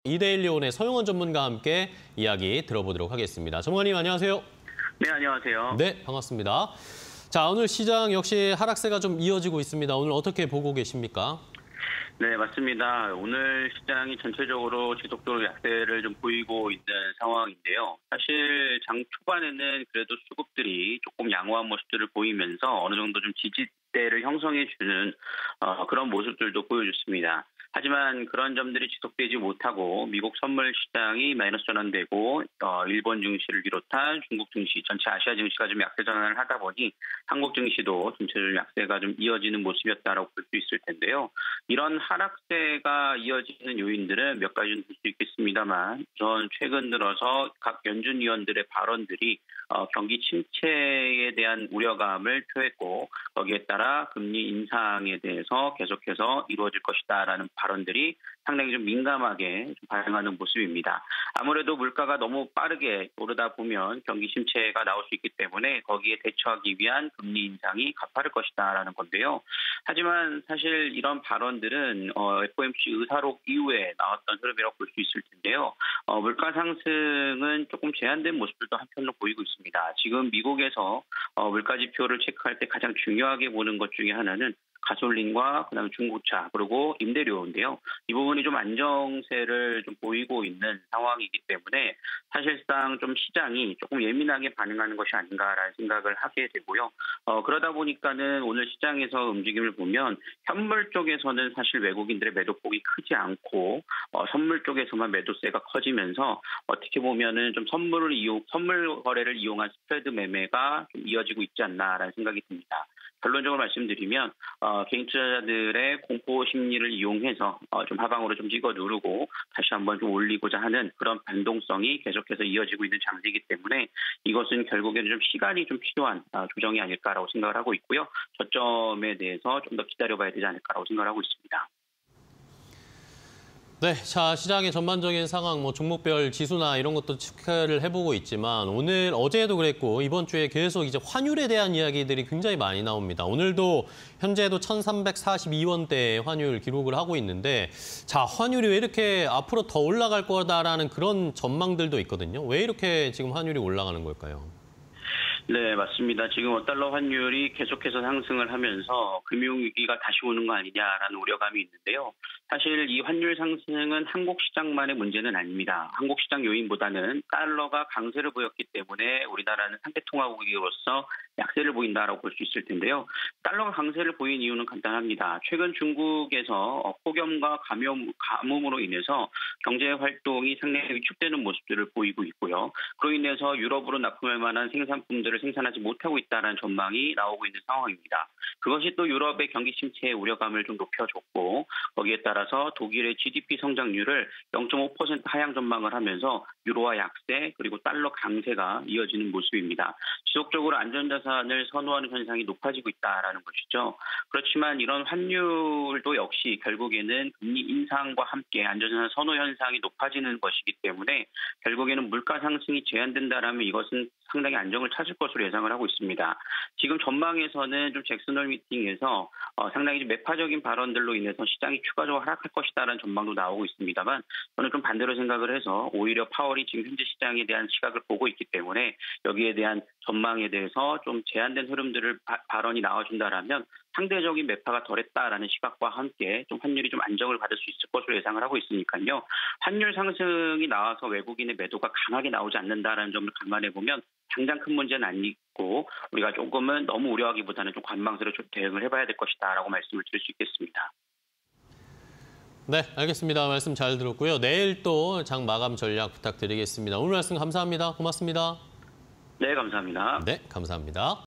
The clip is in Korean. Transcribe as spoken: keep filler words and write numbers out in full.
이데일리온의 서용원 전문가와 함께 이야기 들어보도록 하겠습니다. 전문가님 안녕하세요. 네, 안녕하세요. 네, 반갑습니다. 자, 오늘 시장 역시 하락세가 좀 이어지고 있습니다. 오늘 어떻게 보고 계십니까? 네, 맞습니다. 오늘 시장이 전체적으로 지속적으로 약세를 좀 보이고 있는 상황인데요. 사실 장 초반에는 그래도 수급들이 조금 양호한 모습들을 보이면서 어느 정도 좀 지지대를 형성해주는 어, 그런 모습들도 보여줬습니다. 하지만 그런 점들이 지속되지 못하고 미국 선물 시장이 마이너스 전환되고 어, 일본 증시를 비롯한 중국 증시, 전체 아시아 증시가 좀 약세 전환을 하다 보니 한국 증시도 전체적으로 약세가 좀 이어지는 모습이었다라고 볼 수 있을 텐데요. 이런 하락세가 이어지는 요인들은 몇 가지는 볼 수 있겠습니다만 우선 최근 들어서 각 연준 위원들의 발언들이 어, 경기 침체에 대한 우려감을 표했고 거기에 따라 금리 인상에 대해서 계속해서 이루어질 것이다라는 발언들이 상당히 좀 민감하게 좀 발생하는 모습입니다. 아무래도 물가가 너무 빠르게 오르다 보면 경기 침체가 나올 수 있기 때문에 거기에 대처하기 위한 금리 인상이 가파를 것이다라는 건데요. 하지만 사실 이런 발언들은 어, 에프오엠씨 의사록 이후에 나왔던 흐름이라고 볼 수 있을 텐데요. 어, 물가 상승은 조금 제한된 모습들도 한편으로 보이고 있습니다. 지금 미국에서 어, 물가 지표를 체크할 때 가장 중요하게 보는 것 중에 하나는 가솔린과 그다음에 중고차 그리고 임대료인데요. 이 부분이 좀 안정세를 좀 보이고 있는 상황이기 때문에 사실상 좀 시장이 조금 예민하게 반응하는 것이 아닌가라는 생각을 하게 되고요. 어, 그러다 보니까는 오늘 시장에서 움직임을 보면 현물 쪽에서는 사실 외국인들의 매도폭이 크지 않고 어, 선물 쪽에서만 매도세가 커지면서 어떻게 보면은 좀 선물을 이용 선물 거래를 이용한 스프레드 매매가 좀 이어지고 있지 않나라는 생각이 듭니다. 결론적으로 말씀드리면 어, 개인 투자자들의 공포 심리를 이용해서 어, 좀 하방으로 좀 찍어 누르고 다시 한번 좀 올리고자 하는 그런 변동성이 계속해서 이어지고 있는 장세이기 때문에 이것은 결국에는 좀 시간이 좀 필요한 어, 조정이 아닐까라고 생각을 하고 있고요. 저점에 대해서 좀 더 기다려봐야 되지 않을까라고 생각을 하고 있습니다. 네, 자 시장의 전반적인 상황, 뭐 종목별 지수나 이런 것도 체크를 해보고 있지만 오늘 어제도 그랬고 이번 주에 계속 이제 환율에 대한 이야기들이 굉장히 많이 나옵니다. 오늘도 현재도 천삼백사십이 원대의 환율 기록을 하고 있는데 자 환율이 왜 이렇게 앞으로 더 올라갈 거다라는 그런 전망들도 있거든요. 왜 이렇게 지금 환율이 올라가는 걸까요? 네, 맞습니다. 지금 달러 환율이 계속해서 상승을 하면서 금융위기가 다시 오는 거 아니냐라는 우려감이 있는데요. 사실 이 환율 상승은 한국 시장만의 문제는 아닙니다. 한국 시장 요인보다는 달러가 강세를 보였기 때문에 우리나라는 상대통화국으로서 약세를 보인다라고 볼 수 있을 텐데요. 달러가 강세를 보인 이유는 간단합니다. 최근 중국에서 폭염과 감염, 가뭄으로 인해서 경제 활동이 상당히 위축되는 모습들을 보이고 있고요. 그로 인해서 유럽으로 납품할 만한 생산품들을 생산하지 못하고 있다는 전망이 나오고 있는 상황입니다. 그것이 또 유럽의 경기 침체의 우려감을 좀 높여줬고 거기에 따라서 독일의 지디피 성장률을 영 점 오 퍼센트 하향 전망을 하면서 유로화 약세 그리고 달러 강세가 이어지는 모습입니다. 지속적으로 안전자산을 선호하는 현상이 높아지고 있다는 것이죠. 그렇지만 이런 환율도 역시 결국에는 금리 인상과 함께 안전자산 선호 현상이 높아지는 것이기 때문에 결국에는 물가 상승이 제한된다면 이것은 상당히 안정을 찾을 것으로 예상을 하고 있습니다. 지금 전망에서는 좀 잭슨홀 미팅에서 어, 상당히 좀 매파적인 발언들로 인해서 시장이 추가적으로 하락할 것이다라는 전망도 나오고 있습니다만 저는 좀 반대로 생각을 해서 오히려 파월이 지금 현재 시장에 대한 시각을 보고 있기 때문에 여기에 대한 전망에 대해서 좀 제한된 흐름들을 바, 발언이 나와준다라면 상대적인 매파가 덜했다라는 시각과 함께 좀 환율이 좀 안정을 받을 수 있을 것으로 예상을 하고 있으니까요. 환율 상승이 나와서 외국인의 매도가 강하게 나오지 않는다라는 점을 감안해 보면 당장 큰 문제는 아니고 우리가 조금은 너무 우려하기보다는 좀 관망스러워 좀 대응을 해봐야 될 것이다라고 말씀을 드릴 수 있겠습니다. 네, 알겠습니다. 말씀 잘 들었고요. 내일 또 장 마감 전략 부탁드리겠습니다. 오늘 말씀 감사합니다. 고맙습니다. 네, 감사합니다. 네, 감사합니다.